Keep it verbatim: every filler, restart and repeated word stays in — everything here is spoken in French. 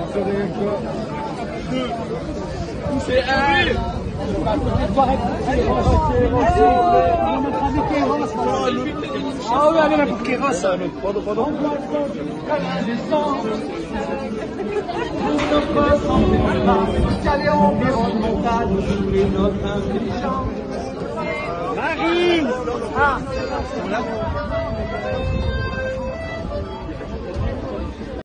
C'est un. Ah oui, allez, pour Kéras, ça, l'autre. Pardon, pardon. Marie! Ah!